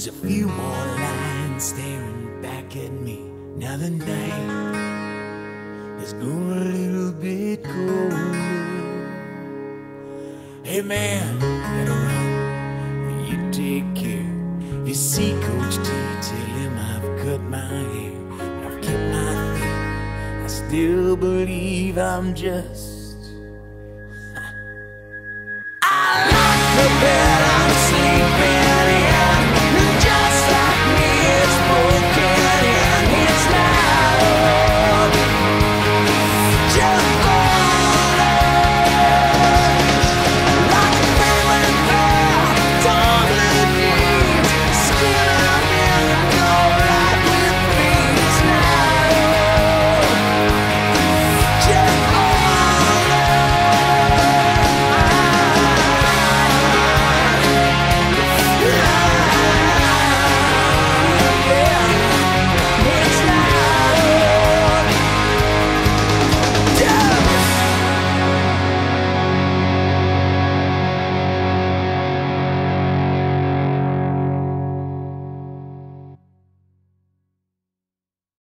There's a few more lines staring back at me. Now the night has grown a little bit colder. Hey man, I gotta run, but you take care. If you see Coach T, tell him I've cut my hair. I've kept my faith, I still believe I'm just